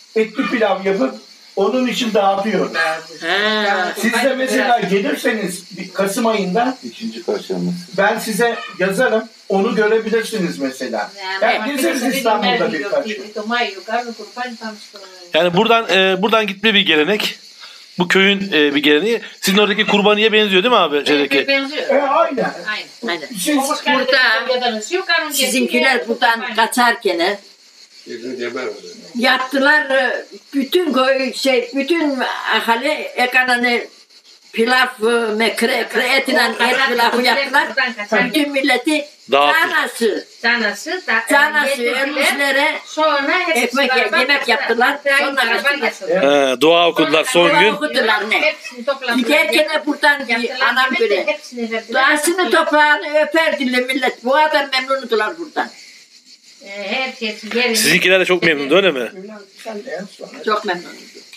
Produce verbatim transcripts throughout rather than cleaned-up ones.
etli pilav yapıp onun için dağıtıyor. Siz de mesela gelirseniz bir Kasım ayında İkinci kaçırması. ben size yazarım. Onu görebilirsiniz mesela. Yani gezeriz İstanbul'da birkaç gün. Yani buradan e, buradan gitme bir gelenek. Bu köyün e, bir geleneği. Sizin oradaki kurbaniye benziyor değil mi abi? Şeydeki. Benziyor. E, aynen. Aynen. Siz, Burada sizinkiler buradan kaçarken yaptılar e, bütün koy şey bütün ahali ekananı pilav e, mekre ekre etiyle et pilavı yaptılar. Bütün milleti canası Canası, canası ölmüşlere sonra ekmek yemek yaptılar. Sonra kaçtılar. He, dua okudular son gün. Okudular ne? Giderken de buradan anam böyle Hepsini duasını toprağını öperdiler millet. Bu kadar memnundular buradan. Herkes yerine. Sizinkiler de çok memnundu öyle mi? Çok memnunum.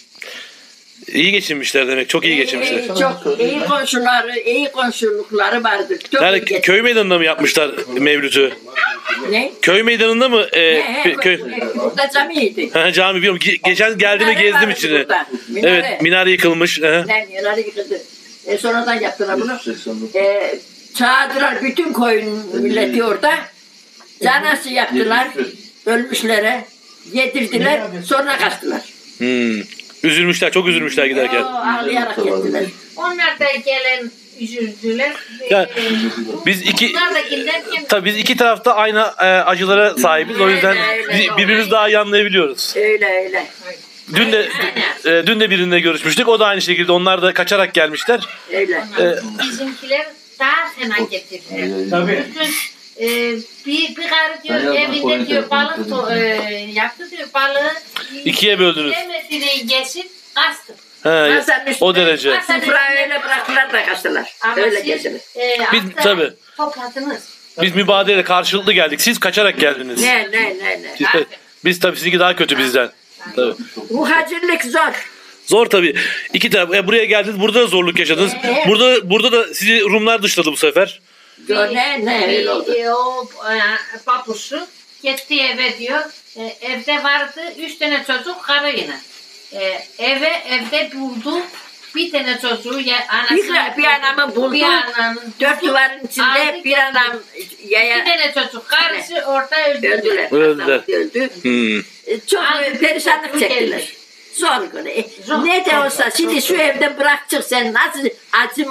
İyi geçinmişler demek. Çok iyi geçinmişler. İyi, çok iyi komşuları, iyi komşulukları vardır. Çok iyi Yani geçinmişler. köy meydanında mı yapmışlar Mevlüt'ü? Ne? Köy meydanında mı? E, Ne, he, köy... Burada camiydi. Ha, cami biliyorum. Ge- Geçen geldiğimde Minare gezdim vardı içini. burada. Minare. Evet, minare yıkılmış. He. Ne, minare yıkıldı. E, sonradan yaptılar bunu. E, çağırdılar bütün koyun milleti orada. Canası yaptılar. Ölmüşlere. Yedirdiler. Sonra kaçtılar. Hmm. Üzülmüşler, çok üzülmüşler giderken. O, ağlayarak gittiler. Onlar da gelen üzüldüler. Yani Ee, biz iki Bunlar da giderken tabii biz iki tarafta aynı e, acılara sahibiz. O yüzden biz- birbirimizi daha iyi anlayabiliyoruz. Öyle öyle. Dün de e, dün de birinde görüşmüştük. O da aynı şekilde. Onlar da kaçarak gelmişler. Öyle. E, bizimkiler daha fena getirdiler. Tabii. Bütün e, bir, bir karı diyor evinde diyor balık to- e, yaptı diyor balığı. İkiye böldünüz. Yemesini yesin kastı. he, Masanın üstüne o derece. Sıfırayı öyle bıraktılar da kaçtılar. Ama Öyle siz geldiler. e, Biz- hafta tabii. topladınız. Biz mübadele karşılıklı geldik. Siz kaçarak geldiniz. Ne ne ne ne. Biz, biz tabii sizinki daha kötü bizden. Tabii. Muhacirlik zor. Zor tabii. İki taraf. E, buraya geldiniz. Burada da zorluk yaşadınız. Burada burada da sizi Rumlar dışladı bu sefer. Gör ne ne öyle oldu. E, o e, papusu gitti eve diyor. E, evde vardı üç tane çocuk karıyla. E, eve evde buldu bir tane çocuğu ya, anasını, Bir, bir anamı buldu. bir ananın Dört buldu, duvarın içinde aldı, bir anam iki yaya tane çocuk karısı orada öldü. öldüler. Öldüler. Öldü. Hmm. E, Çok Aldı, perişanlık bu çektiler. gelmiş. Zor göre. Zor. Ne de olsa şimdi şu evden bırakacak sen nasıl acım